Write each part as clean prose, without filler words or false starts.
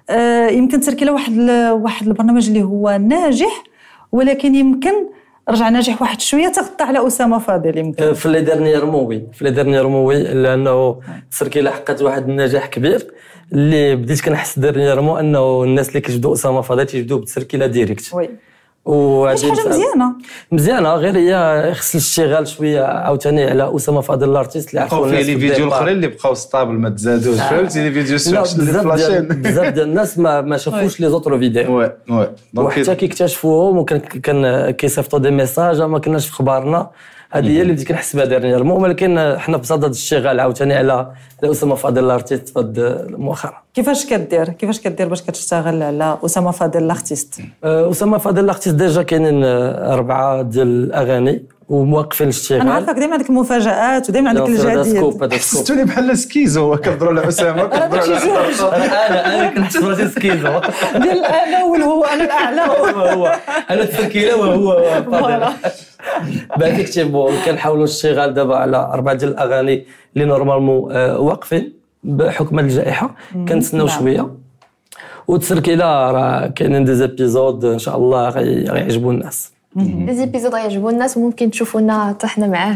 يمكن تركيلا واحد البرنامج اللي هو ناجح، ولكن يمكن رجع ناجح واحد شويه تغطى على اسامه فاضل. يمكن في لي ديرنيير موي لانه تركيلا حققت واحد النجاح كبير اللي بديت كنحس ديرنييرمون انه الناس اللي كيجبدوا اسامه فاضل تيجبدوا بتركيلا ديريكت. وي وهذه حاجه مزيانه، غير هي خص الاشتغال شويه عاوتاني على اسامه فاضل الارتيست اللي عرفوا الناس. فيه لي فيديو الاخرين اللي بقاو ستابل ما تزادوش، فهمتي لي فيديو بزاف ديال الناس ما شافوش لي زوطرو فيديو. وحتى كيكتشفوهم وكان كيصيفطوا دي ميساج ما كناش في خبارنا. هذه هي اللي بديت كنحس بها ديرنييرمون، ولكن حنا بصدد الاشتغال عاوتاني على اسامه فاضل الارتيست مؤخرا. كيفاش كدير باش كتشتغل على اسامه فاضل الارتيست؟ اسامه فاضل الارتيست ديجا كاينين 4 ديال الاغاني وموقفين الاشتغال. انا عارفك ديما عندك المفاجآت وديما عندك الجديد. حسيتوني بحال سكيزو كنهضروا على اسامه انا كنحس راسي سكيزو ديال انا والهو، انا الاعلى هو انا تركيلا وهو فاضل. باقي كتبوا كنحاولوا الاشتغال دابا على 4 ديال الاغاني اللي نورمالمون واقفين بحكم الجائحه، كنتسناو شويه. وتركيلا راه كاينين دي زيبيزود ان شاء الله غيعجبوا الناس. دي زيبيزود غيعجبوا الناس وممكن تشوفونا حتى حنا معاه.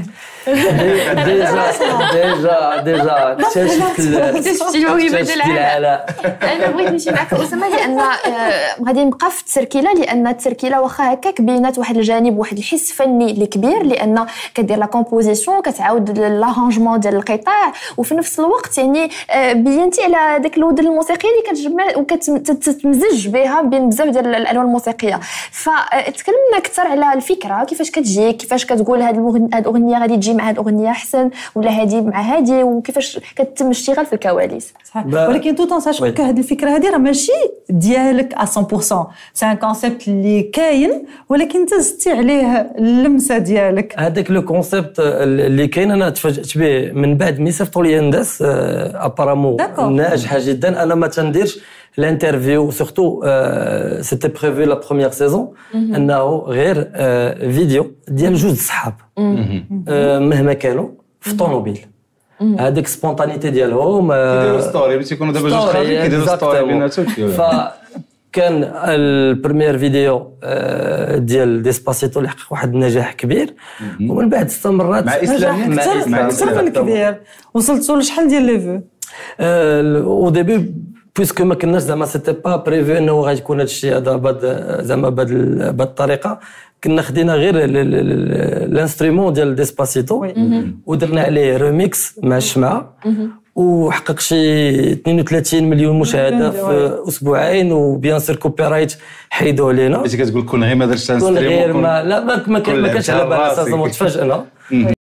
ديجا اكتشفت الموهبه ديال العلاء. انا بغيت نمشي معك اسامه لان غادي نبقى في التركيله، لان التركيله واخا هكاك بينات واحد الجانب واحد الحس فني اللي كبير، لان كدير لا كومبوزيسيون كتعاود لارانجمون ديال القطاع، وفي نفس الوقت يعني بينتي على داك الودن الموسيقيه اللي كتجمع وكتمزج بها بين بزاف ديال الالوان الموسيقيه. فتكلمنا اكثر على الفكره، كيفاش كتجي، كيفاش كتقول هاد الاغنيه غادي تجي مع هاد الاغنيه احسن ولا هادي مع هادي، وكيفاش كتم الاشتغال في الكواليس. ولكن تو تنساش هاد الفكره هادي راه ماشي ديالك 100%، سي ان كونسيبت اللي كاين ولكن انت زدتي عليه اللمسه ديالك. هذاك لو كونسيبت اللي كاين انا تفاجات به من بعد مي صيفطوا لي الناس ابارامون ناجحه جدا. انا ما تنديرش الانترفيو سورتو سيتي بريفي لا بروميير سيزون انه غير فيديو ديال جوج صحاب مهما كانوا في طوموبيل. هذيك سبونطانيتي ديالهم كيديروا ستوري، تيكونوا دابا جوج خارجين كيديروا ستوري بيناتهم. فكان البريمير فيديو ديال ديسباسيتو اللي حقق واحد النجاح كبير، ومن بعد استمرت مع اسلام كبير. وصلتوا لشحال ديال لي فيو؟ او ديبي بويسكو ما كناش زعما سيتي با بريفي انه غادي يكون هذا الشيء هذا زعما بهذه الطريقه. كنا خدينا غير الانسترومون ديال ديسباسيتو ودرنا عليه ريميكس مع الشمعه، وحقق شي 32 مليون مشاهده في اسبوعين. وبيان سير كوبي رايت حيدوه علينا. كتقول كون غير ما درتش انسترومون لا ما كانش على بالنا اساسا، تفاجئنا.